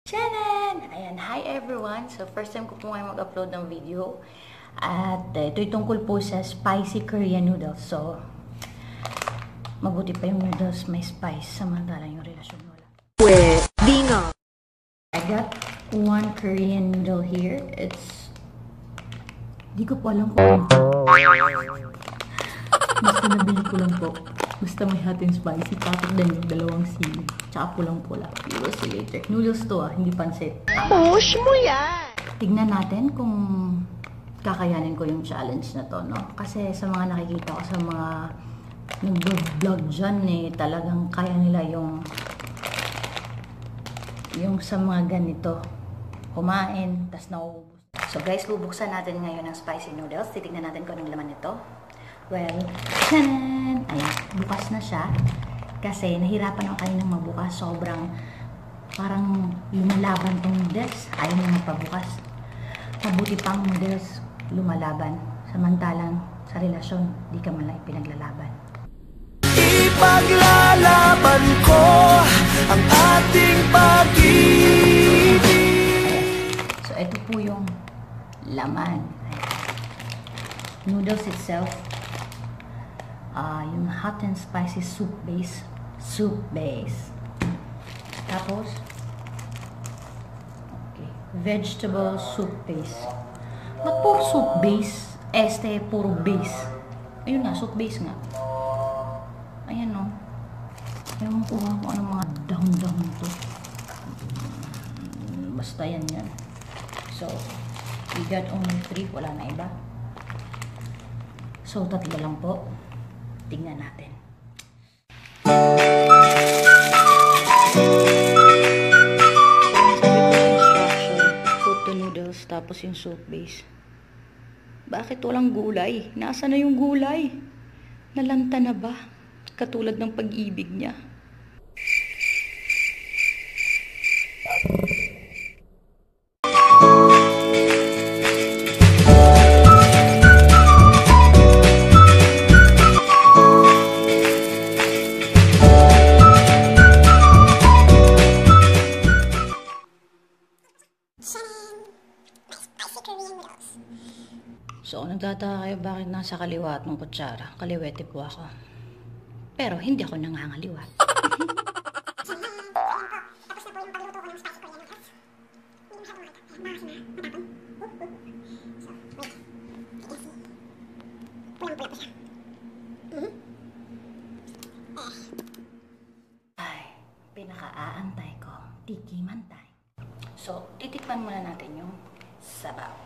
Chanan! Ayan, hi everyone! So, first time ko po ngayon mag-upload ng video. At ito'y tungkol po sa spicy Korean noodles. So, mabuti pa yung noodles may spice samantalang yung relasyon wala. Pwede nga. I got one Korean noodle here. It's... Di ko po alam kung basta nabili ko lang po. Basta may hot and spicy. Tapos din yung dalawang sili. Tsaka pulang-pula. You will see later. Noodles to hindi pansit. Push mo yan! Tignan natin kung kakayanin ko yung challenge na to, no? Kasi sa mga nakikita ko sa mga nag-vlog dyan, talagang kaya nila yung sa mga ganito. Kumain, tas nauubos. So guys, bubuksan natin ngayon ang spicy noodles. Titignan natin kung anong laman nito. Well, tanan! Ayan, bukas na siya. Kasi nahirapan ako kaninang mabukas. Sobrang parang lumalaban tong noodles. Ayaw na magpabukas. Mabuti pang noodles lumalaban. Samantalang sa relasyon, di ka man lang pinaglalaban. Ipaglalaban ko ang ating pag-ibig. So, ito po yung laman. Noodles itself. Yung hot and spicy soup base. Tapos, okay, vegetable soup base. Ba't puro soup base? Puro base. Ayun nga, soup base nga. Ayan o. Ewan ko kung ano mga down to. Basta yan. So, we got only 3. Wala na iba. So, 3 lang po. Tingnan natin. Put the noodles, tapos yung soup base. Bakit walang gulay? Nasaan na yung gulay? Nalanta na ba? Katulad ng pag-ibig niya. So, nagtataka kayo bakit nasa kaliwa ng kutsara. Kaliwete po ako. Pero hindi ako nangangaliwa. Ay, pinaka-aantay ko. Tikiman tayo. So, titikman muna natin yung sabaw.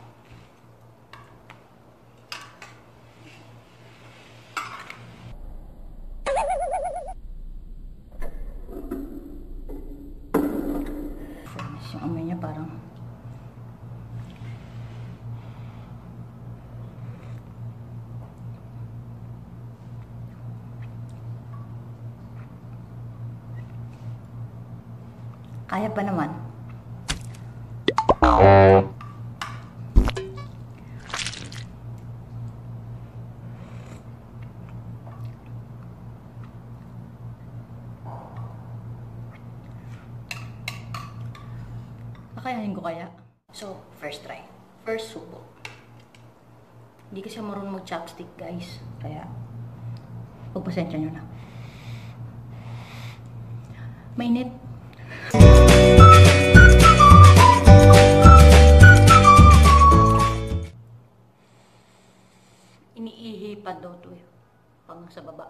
Yung amoy niya parang kaya pa naman. Kakayanin ko kaya? So, first try. First subo. Hindi kasi marunong mag-chopstick, guys. Kaya, pagpasensya nyo na. Mainit. Iniihi pa daw to eh. Pag sa baba.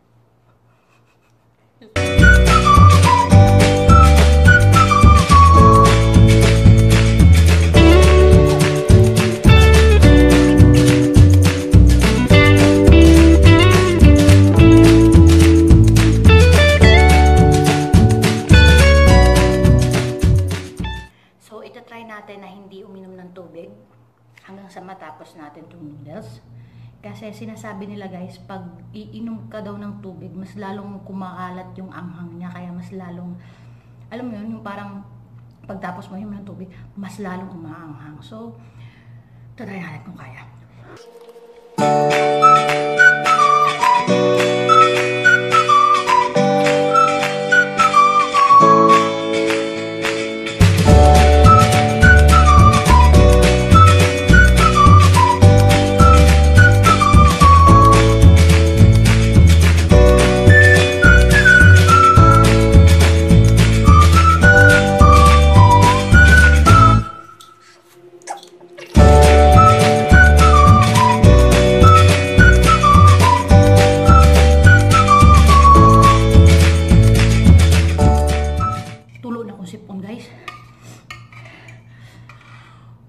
Natin na hindi uminom ng tubig hanggang sa matapos natin itong noodles. Kasi sinasabi nila guys, pag iinom ka daw ng tubig, mas lalong kumakalat yung anghang niya. Kaya mas lalong, alam mo yun, yung parang pagtapos mo inom ng tubig, mas lalong umaanghang. So, try natin kung kaya.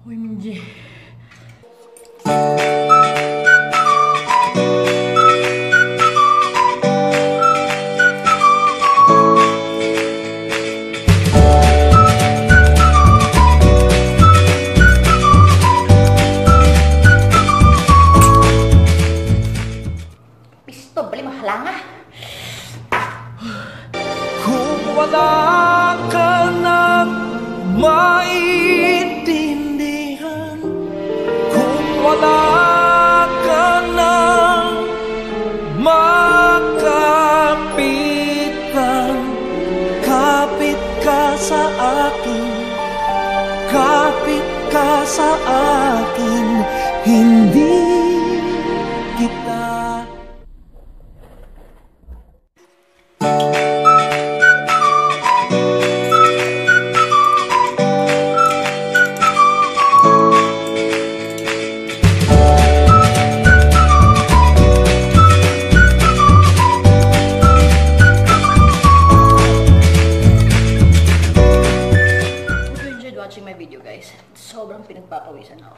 Uy, Minji. Pisto, bali mahalanga. Kung wala ka nang maintindihan, kung wala ka nang makapitan, kapit ka sa akin, kapit ka sa akin, hindi kita. Watching my video, guys. Sobrang pinagpapawisan ako.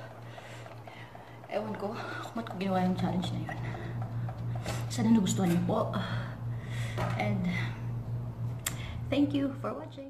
Ewan ko kung ba't ko ginawa yung challenge na yun. Sana nagustuhan niyo po. And thank you for watching.